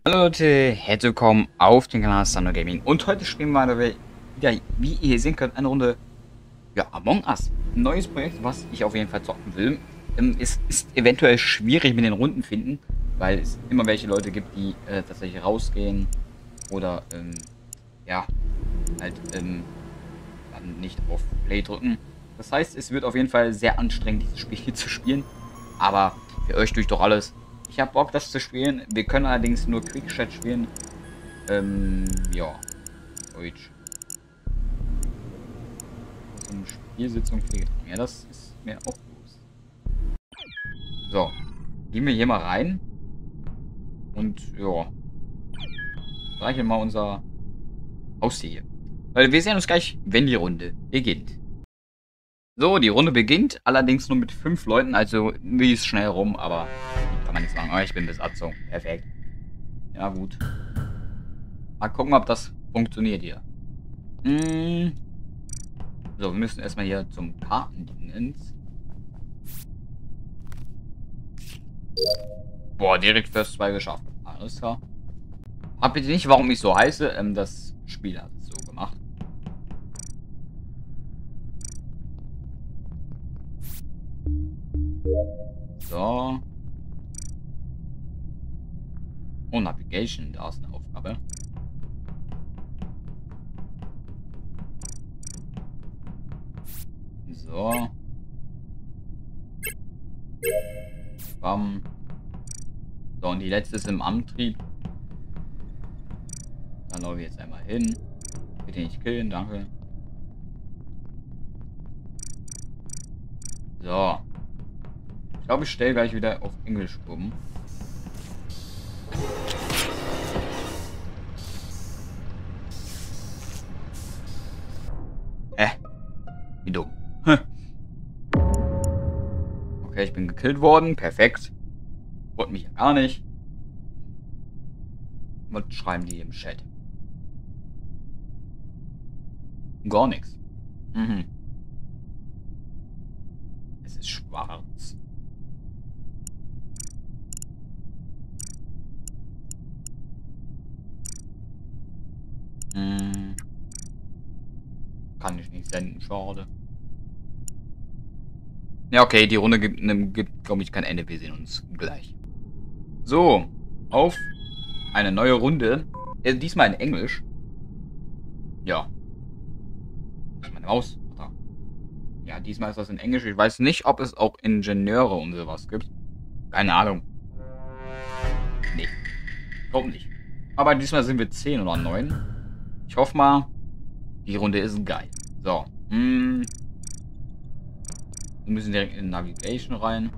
Hallo Leute, herzlich willkommen auf dem Kanal Thunder Gaming und heute spielen wir wieder, wie ihr hier sehen könnt, eine Runde Among Us. Ein neues Projekt, was ich auf jeden Fall zocken will. Es ist eventuell schwierig mit den Runden finden, weil es immer welche Leute gibt, die tatsächlich rausgehen oder dann nicht auf Play drücken. Das heißt, es wird auf jeden Fall sehr anstrengend, dieses Spiel hier zu spielen, aber für euch durch doch alles. Ich habe Bock, das zu spielen. Wir können allerdings nur Quick-Chat spielen. Ja. Deutsch. So eine Spielsitzung fehlt. Ja, das ist mir auch bewusst. So. Gehen wir hier mal rein. Und, ja. Streichen mal unser Haustier hier. Weil wir sehen uns gleich, wenn die Runde beginnt. So, die Runde beginnt. Allerdings nur mit 5 Leuten. Also, wie ist schnell rum, aber kann man nichts machen. Oh, ich bin Besatzung. Perfekt. Ja, gut. Mal gucken, ob das funktioniert hier. So, wir müssen erstmal hier zum Kartendingens. Boah, direkt First 2 geschafft. Alles klar. Hab bitte nicht, warum ich so heiße. Das Spiel hat es so gemacht. So. Oh, Navigation, da ist eine Aufgabe. So. Bam. So, und die letzte ist im Antrieb. Dann laufe ich jetzt einmal hin. Bitte nicht killen, danke. So. Ich glaube, ich stelle gleich wieder auf Englisch um. Wie dumm. Okay, ich bin gekillt worden. Perfekt. Wollte mich ja gar nicht. Was schreiben die im Chat? Gar nichts. Mhm. Es ist schwarz. Kann ich nicht senden, schade. Ja, okay, die Runde gibt glaube ich, kein Ende. Wir sehen uns gleich. So, auf eine neue Runde. Diesmal in Englisch. Ja. Meine Maus. Ja, diesmal ist das in Englisch. Ich weiß nicht, ob es auch Ingenieure und sowas gibt. Keine Ahnung. Nee. Glaube nicht. Aber diesmal sind wir 10 oder 9. Ich hoffe mal, die Runde ist geil. So. Wir müssen direkt in Navigation rein.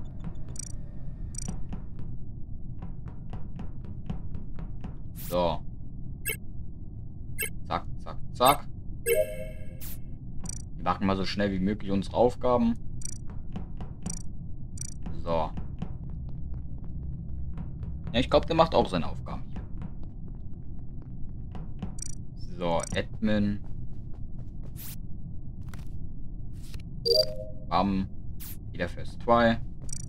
So. Zack, zack, zack. Wir machen mal so schnell wie möglich unsere Aufgaben. So. Ja, ich glaube, der macht auch seine Aufgaben hier. So, Admin. Bam. Wieder First 2.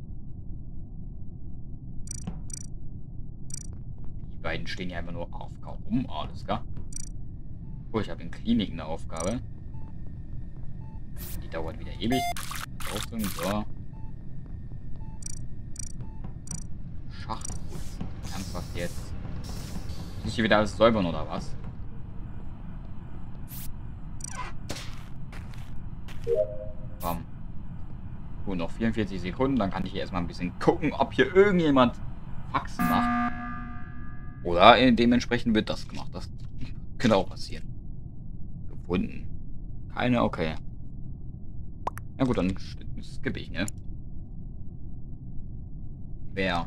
Die beiden stehen ja einfach nur AFK rum. Alles klar. Oh, ich habe in Klinik eine Aufgabe. Die dauert wieder ewig. So. Schacht. Ernsthaft jetzt. Muss ich hier wieder alles säubern oder was? Bam. Gut, noch 44 Sekunden. Dann kann ich hier erstmal ein bisschen gucken, ob hier irgendjemand Faxen macht. Oder dementsprechend wird das gemacht. Das könnte auch passieren. Gefunden. Keine, okay. Na gut, dann skippe ich, ne? Wer?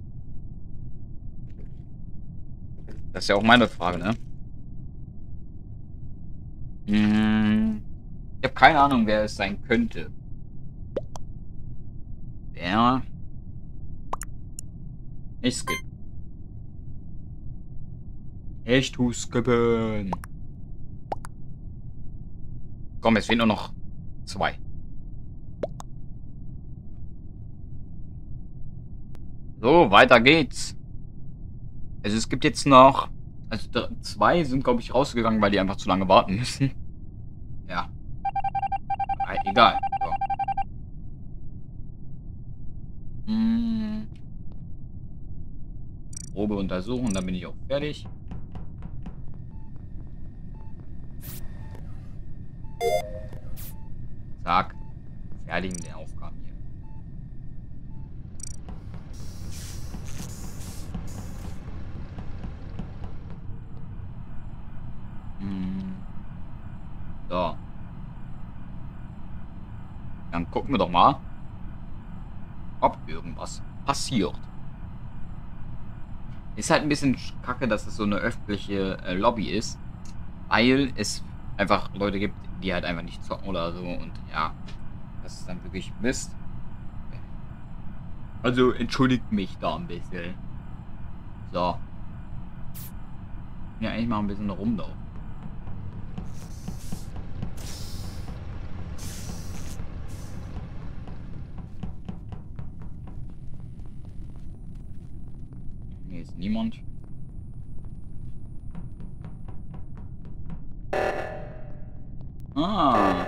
Das ist ja auch meine Frage, ne? Ich habe keine Ahnung, wer es sein könnte. Wer? Ich skippe. Ich tu skippen. Komm, es fehlen nur noch 2. So, weiter geht's. Also es gibt jetzt noch... Also zwei sind, glaube ich, rausgegangen, weil die einfach zu lange warten müssen. Ja. Egal. So. Probe untersuchen, dann bin ich auch fertig. Zack. Fertig mit den Aufgaben hier. So. Dann gucken wir doch mal, ob irgendwas passiert. Ist halt ein bisschen kacke, dass es so eine öffentliche Lobby ist, weil es einfach Leute gibt, die halt einfach nicht zocken oder so und ja, das ist dann wirklich Mist. Also entschuldigt mich da ein bisschen. So. Ja, eigentlich mal ein bisschen rumlaufen. Hier ist niemand. Ah.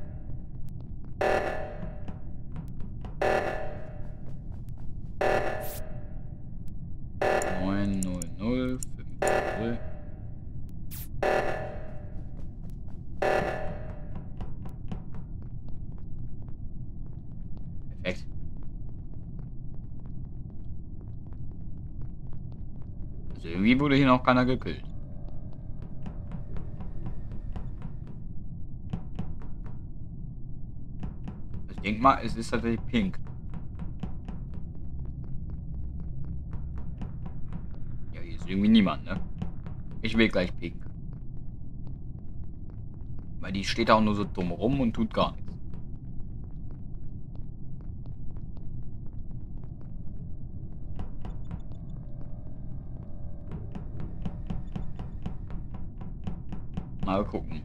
Neun, null, null, 5, 0. Perfekt. Also irgendwie wurde hier noch keiner gekillt. Ich denke mal, es ist tatsächlich pink. Ja, hier ist irgendwie niemand, ne? Ich will gleich pink. Weil die steht auch nur so dumm rum und tut gar nichts. Mal gucken.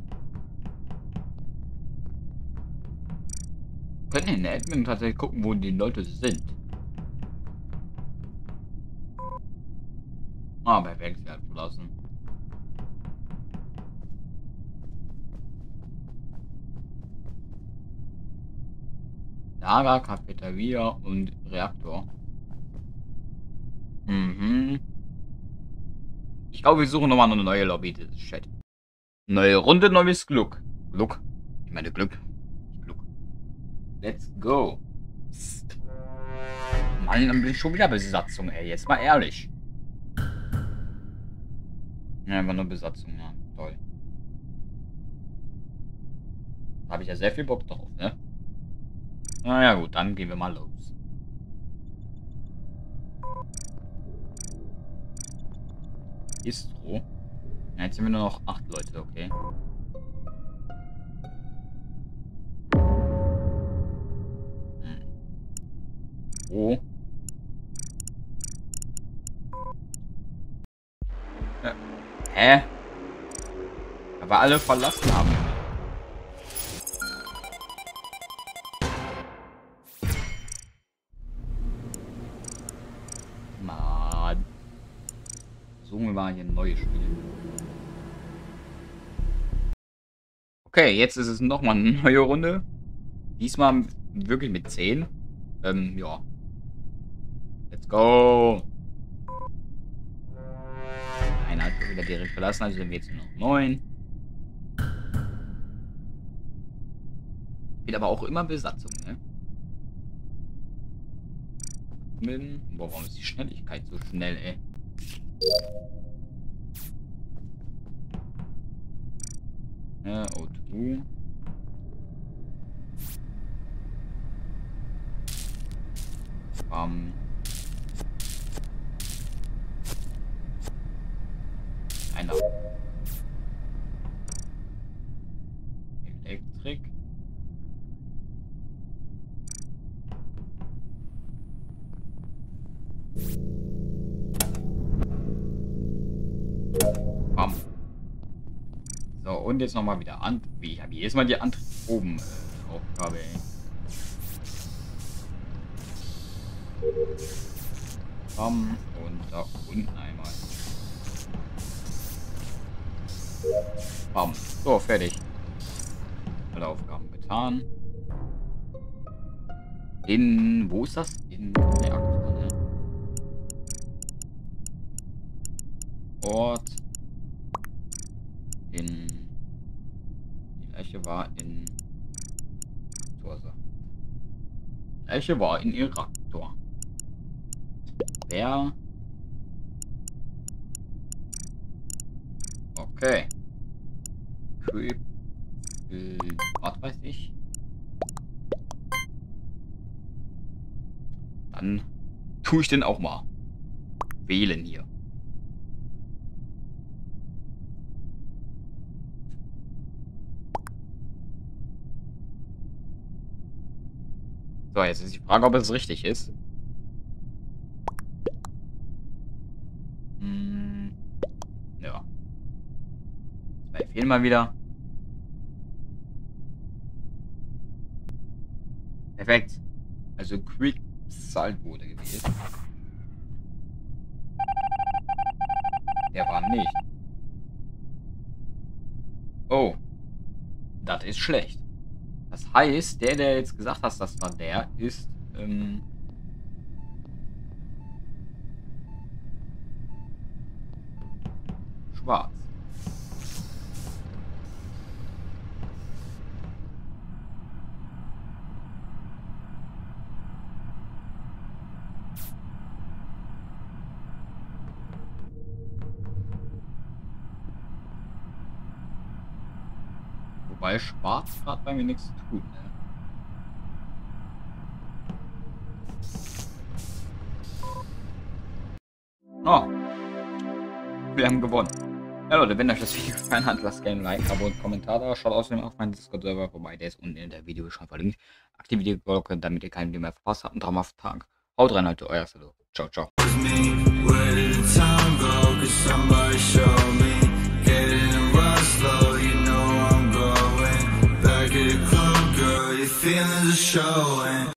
Wir können in der Admin tatsächlich gucken, wo die Leute sind. Ah, perfekt, sie hat verlassen. Lager, Cafeteria und Reaktor. Mhm. Ich glaube, wir suchen nochmal eine neue Lobby, das ist Chat. Neue Runde, neues Glück. Glück. Ich meine Glück. Glück. Let's go. Psst. Mann, dann bin ich schon wieder Besatzung, ey. Jetzt mal ehrlich. Ja, einfach nur Besatzung, ja. Toll. Da habe ich ja sehr viel Bock drauf, ne? Naja, gut, dann gehen wir mal los. Istro. Ja, jetzt sind wir nur noch 8 Leute, okay. Oh. Hä? Aber alle verlassen haben. Mann. Suchen wir mal hier ein neues Spiel. Okay, jetzt ist es nochmal eine neue Runde. Diesmal wirklich mit 10. Ja. Let's go. Einer hat wieder direkt verlassen, also sind wir jetzt nur noch 9. Wird aber auch immer Besatzung, ne? Boah, warum ist die Schnelligkeit so schnell, ey? Ja, O2. Einer. Elektrik. Bam. So, und jetzt nochmal wieder an. Wie, ich habe jedes Mal die Antrieb oben Aufgabe, ey. Bam. Und da unten einmal. Bam. So, fertig. Alle Aufgaben getan. Wo ist das? In Reaktor, ne? Ort. Die Leiche war in... Die Leiche war in Reaktor. Wer? Okay. Creep. Was weiß ich. Dann tue ich den auch mal. Wählen hier. So, jetzt ist die Frage, ob es richtig ist. Ja. Zwei fehlen mal wieder. Perfekt. Also Quick Salt wurde gewählt. Der war nicht. Oh. Das ist schlecht. Das heißt, der jetzt gesagt hat, das war der, ist, schwarz. Wobei schwarz gerade bei mir nichts tut, ne? Oh. Wir haben gewonnen. Ja Leute, wenn euch das Video gefallen hat, lasst gerne ein Like, Abo und Kommentar da. Schaut außerdem auf meinen Discord-Server vorbei, der ist unten in der Videobeschreibung verlinkt. Aktiviert die Glocke, damit ihr kein Video mehr verpasst habt. Einen traumhaften Tag. Haut rein, Leute, euer Salo. Ciao, ciao. Feelings are showing.